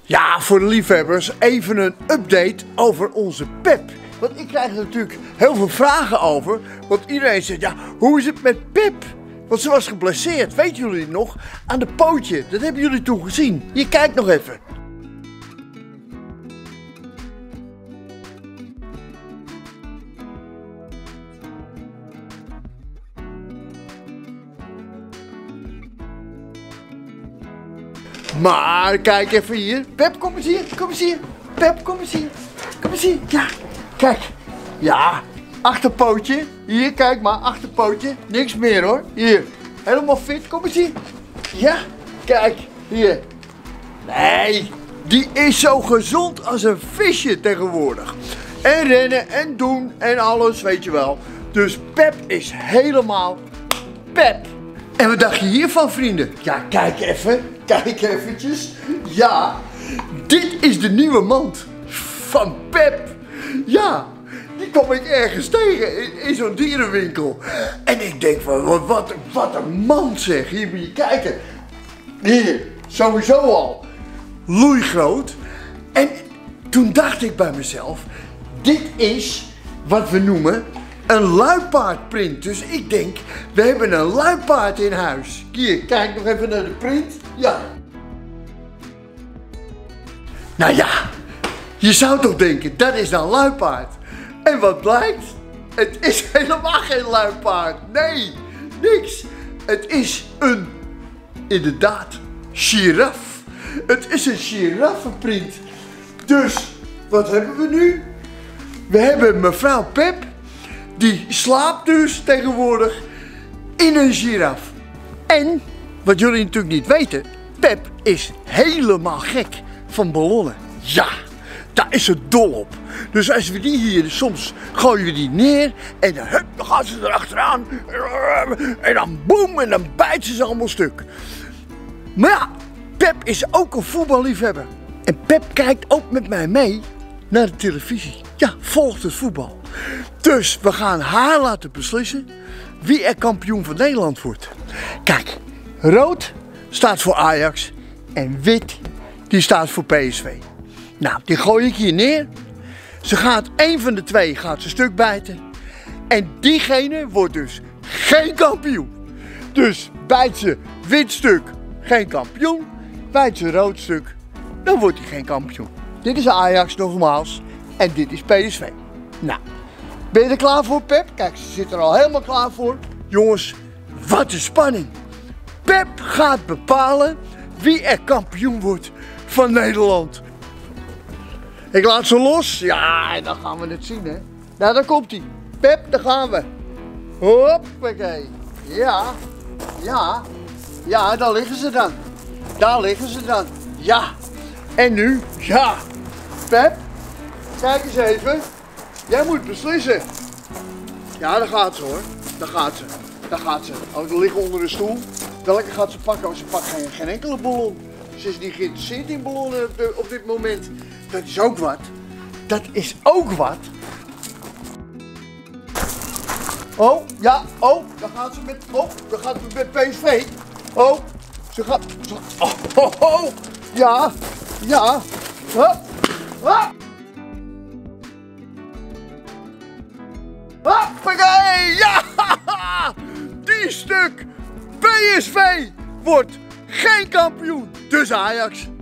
Ja, voor de liefhebbers even een update over onze Pep. Want ik krijg er natuurlijk heel veel vragen over. Want iedereen zegt, ja, hoe is het met Pep? Want ze was geblesseerd, weten jullie het nog? Aan de pootje, dat hebben jullie toen gezien. Hier, kijk nog even. Maar kijk even hier. Pep, kom eens hier. Kom eens hier. Pep, kom eens hier. Kom eens hier. Ja, kijk. Ja, achterpootje. Hier, kijk maar, achterpootje. Niks meer hoor. Hier. Helemaal fit. Kom eens hier. Ja, kijk. Hier. Nee, die is zo gezond als een visje tegenwoordig. En rennen en doen en alles, weet je wel. Dus Pep is helemaal Pep. En wat dacht je hiervan, vrienden? Ja, kijk even. Kijk eventjes. Ja, dit is de nieuwe mand van Pep. Ja, die kwam ik ergens tegen in zo'n dierenwinkel. En ik denk van, wat een mand zeg. Hier moet je kijken. Hier, sowieso al. Loeigroot. En toen dacht ik bij mezelf, dit is wat we noemen een luipaardprint. Dus ik denk, we hebben een luipaard in huis. Hier, kijk nog even naar de print. Ja. Nou ja, je zou toch denken, dat is dan luipaard. En wat blijkt? Het is helemaal geen luipaard. Nee, niks. Het is inderdaad, giraf. Het is een giraffenprint. Dus, wat hebben we nu? We hebben mevrouw Pep. Die slaapt dus tegenwoordig in een giraf. En, wat jullie natuurlijk niet weten, Pep is helemaal gek van ballonnen. Ja, daar is ze dol op. Dus als we die hier, soms gooien we die neer en dan, hup, dan gaan ze erachteraan. En dan boem, en dan bijt ze allemaal stuk. Maar ja, Pep is ook een voetballiefhebber. En Pep kijkt ook met mij mee naar de televisie. Ja, volgt het voetbal. Dus we gaan haar laten beslissen wie er kampioen van Nederland wordt. Kijk, rood staat voor Ajax en wit die staat voor PSV. Nou, die gooi ik hier neer. Ze gaat, één van de twee gaat ze stuk bijten. En diegene wordt dus geen kampioen. Dus bijt ze wit stuk, geen kampioen. Bijt ze rood stuk, dan wordt hij geen kampioen. Dit is Ajax nogmaals en dit is PSV. Nou, ben je er klaar voor, Pep? Kijk, ze zit er al helemaal klaar voor. Jongens, wat een spanning. Pep gaat bepalen wie er kampioen wordt van Nederland. Ik laat ze los. Ja, en dan gaan we het zien, hè. Nou, daar komt hij. Pep, daar gaan we. Hoppakee. Ja, ja, ja, daar liggen ze dan. Daar liggen ze dan. Ja. En nu? Ja. Pep, kijk eens even. Jij moet beslissen. Ja, daar gaat ze hoor. Daar gaat ze. Daar gaat ze. Oh, die liggen onder de stoel. Welke gaat ze pakken? Oh, ze pakt geen enkele ballon. Ze is niet geïnteresseerd in ballonnen op dit moment. Dat is ook wat. Dat is ook wat. Oh, ja. Oh, daar gaat ze met... Oh, daar gaat ze met PSV. Oh, ze gaat... Oh, oh, oh. Ja. Ja. Hup. Hup. Hoppakee! Ja! Die stuk! PSV wordt geen kampioen, dus Ajax.